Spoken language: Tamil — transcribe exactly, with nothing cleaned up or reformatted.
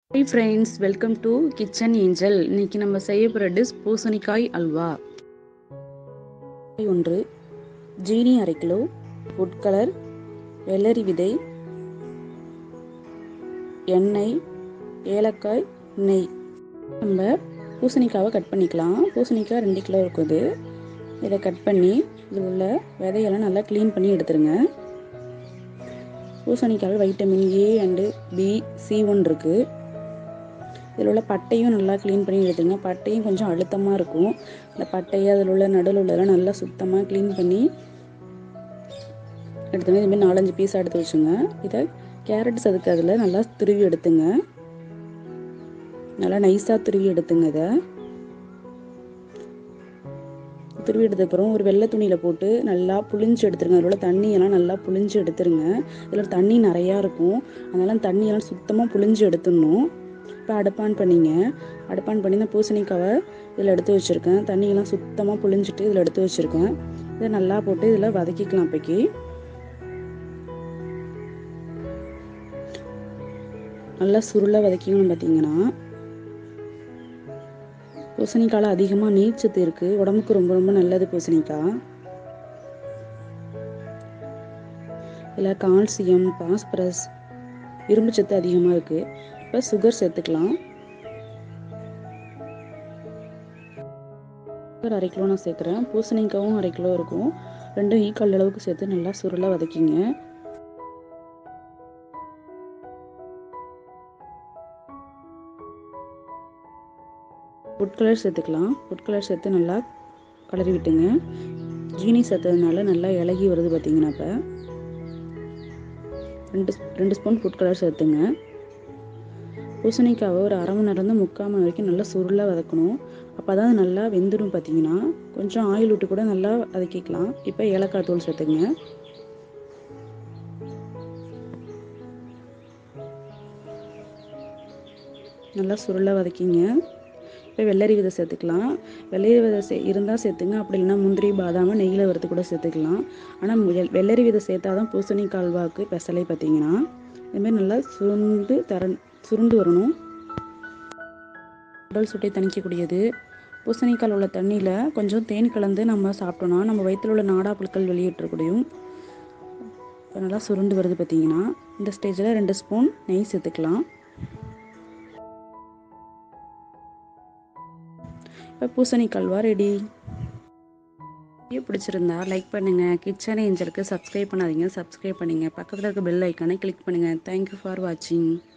Hi friends, welcome to Kitchen Angel. இன்னைக்கு நம்ம செய்ய போகிற டிஷ் பூசணிக்காய் அல்வா. ஒன்று ஜீனி அரை கிலோ, ஃபுட் கலர், வெள்ளரி விதை, எண்ணெய், ஏலக்காய், நெய். நம்ம பூசணிக்காவை கட் பண்ணிக்கலாம். பூசணிக்காய் ரெண்டு கிலோ இருக்குது. இதை கட் பண்ணி இதில் உள்ள விதையெல்லாம் நல்லா க்ளீன் பண்ணி எடுத்துருங்க. பூசணிக்காய் vitamin A and B C one இருக்குது. இதில் உள்ள பட்டையும் நல்லா க்ளீன் பண்ணி எடுத்துங்க. பட்டையும் கொஞ்சம் அழுத்தமாக இருக்கும். இந்த பட்டையை அதில் உள்ள நடுவில் உள்ளதெல்லாம் நல்லா சுத்தமாக க்ளீன் பண்ணி எடுத்துங்க. இதுமாதிரி நாலஞ்சு பீஸ் எடுத்து வச்சுங்க. இதை கேரட் சதுக்கு அதில் நல்லா துருவி எடுத்துங்க. நல்லா நைஸாக துருவி எடுத்துங்க. இதை துருவி எடுத்தப்புறம் ஒரு வெள்ளை துணியில் போட்டு நல்லா புளிஞ்சு எடுத்துருங்க. அதில் உள்ள தண்ணியெல்லாம் நல்லா புளிஞ்சு எடுத்துருங்க. இதில் தண்ணி நிறையா இருக்கும். அதனால் தண்ணியெல்லாம் சுத்தமாக புளிஞ்சு எடுத்துடணும். இப்போ அடுப்பான் பண்ணிங்க. அடுப்பான் பண்ணி இந்த பூசணிக்காவை இதில் எடுத்து வச்சுருக்கேன். தண்ணியெல்லாம் சுத்தமாக புளிஞ்சிட்டு இதில் எடுத்து வச்சுருக்கேன். இதை நல்லா போட்டு இதில் வதக்கிக்கலாம். அப்போக்கி நல்லா சுருளாக வதக்கிக்கணும். பார்த்தீங்கன்னா பூசணிக்காயில் அதிகமாக நீர்ச்சத்து இருக்குது. உடம்புக்கு ரொம்ப ரொம்ப நல்லது பூசணிக்காய். இதில் கால்சியம், பாஸ்பரஸ், இரும்பு சத்து அதிகமாக இருக்குது. இப்போ சுகர் சேர்த்துக்கலாம். சுகர் அரை கிலோ நான் சேர்க்குறேன். பூசணிக்காவும் அரை கிலோ இருக்கும். ரெண்டும் ஈக்குவல் அளவுக்கு சேர்த்து நல்லா சுருளாக வதக்கிங்க. ஃபுட் கலர் சேர்த்துக்கலாம். ஃபுட் கலர் சேர்த்து நல்லா கலரி விட்டுங்க. ஜீனி சேர்த்ததுனால நல்லா இலகி வருது. பார்த்தீங்கன்னா இப்போ ரெண்டு ரெண்டு ஸ்பூன் ஃபுட் கலர் சேர்த்துங்க. பூசணிக்காவை ஒரு அரை மணி நேரம் தான் முக்கால் மணி வரைக்கும் நல்லா சுருளாக வதக்கணும். அப்போ தான் நல்லா வெந்துடும். பார்த்தீங்கன்னா கொஞ்சம் ஆயில் விட்டு கூட நல்லா வதக்கிக்கலாம். இப்போ ஏலக்காய் தூள் சேர்த்துங்க. நல்லா சுருளாக வதக்கிங்க. இப்போ வெள்ளரி விதை சேர்த்துக்கலாம். வெள்ளரி விதை சே இருந்தால் சேர்த்துங்க. அப்படி இல்லைன்னா முந்திரி, பாதாம் நெய்யில் வறுத்து கூட சேர்த்துக்கலாம். ஆனால் வெள்ளரி விதை சேர்த்தா தான் பூசணிக்காய் அல்வாவுக்கு பெசலை. பார்த்தீங்கன்னா இதுமாதிரி நல்லா சுருண்டு தர சுருண்டு வரணும். உடல் சுட்டை தணிக்கக்கூடியது. பூசணிக்காயில் உள்ள தண்ணியில் கொஞ்சம் தேன் கலந்து நம்ம சாப்பிட்டோன்னா நம்ம வயிற்றில் உள்ள நாடா புழுக்கள் வெளியேற்றக்கூடியும். இப்போ நல்லா சுருண்டு வருது. பார்த்தீங்கன்னா இந்த ஸ்டேஜில் ரெண்டு ஸ்பூன் நெய் சேர்த்துக்கலாம். இப்போ பூசணிக்காய் அல்வா ரெடி. வீடியோ பிடிச்சிருந்தா லைக் பண்ணுங்கள். கிச்சன் ஏஞ்சலுக்கு சப்ஸ்கிரைப் பண்ணாதீங்க, சப்ஸ்கிரைப் பண்ணுங்கள். பக்கத்தில் இருக்க பெல் ஐக்கானை கிளிக் பண்ணுங்கள். தேங்க்யூ ஃபார் வாட்சிங்.